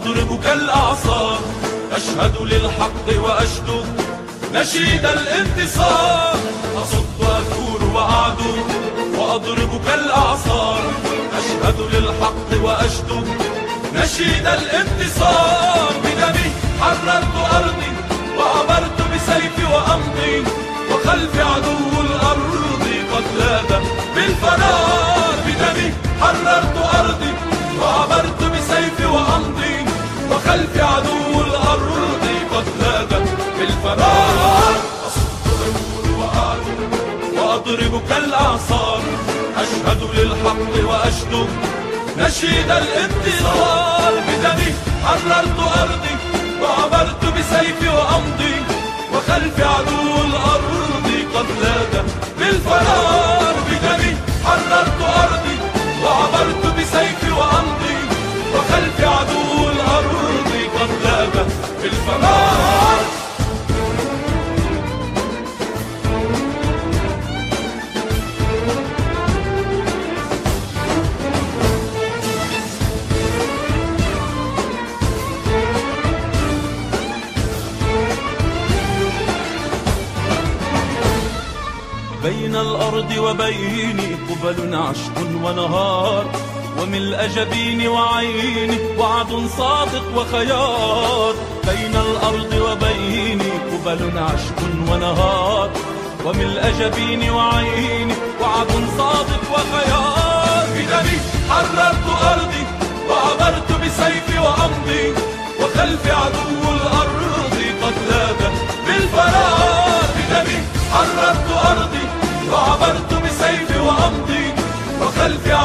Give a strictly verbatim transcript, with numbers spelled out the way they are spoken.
وأضرب كالأعصار. أشهد للحق وأشدو نشيد الانتصار. أصد وأثور وأعدو وأضرب كالأعصار. أشهد للحق وأشدو نشيد الانتصار. بدمي حررت أرضي وعبرت بسيفي وأمضي، وخلف عدو الأرض قد لاذ بالفرار. بدمي حررت أرضي وعبرت بسيفي وأمضي، وخلف عدو الأرض قد لاذ بالفرار. أصد وأثور وأعدو وأضرب كالأعصار. أشهد للحق وأشدو نشيد الانتصار. بدمي حررت أرضي وعبرت بسيفي وأمضي، وخلف عدو الأرض قد لاذ بالفرار. بدمي حررت أرضي وعبرت بسيفي وأمضي، وخلف عدو الأرض قد لاذ بالفرار. بين الأرض وبيني قبل عشق ونهار، وملء جبين وعيني وعد صادق وخيار. بين الأرض وبيني قبل عشق ونهار، وملء جبين وعيني وعد صادق وخيار. بدمي حررت أرضي وعبرت بسيفي وأمضي، وخلف عدو الأرض قد لاذ بالفرار. بدمي حررت أرضي وعبرت بسيفي وأمضي، وخلف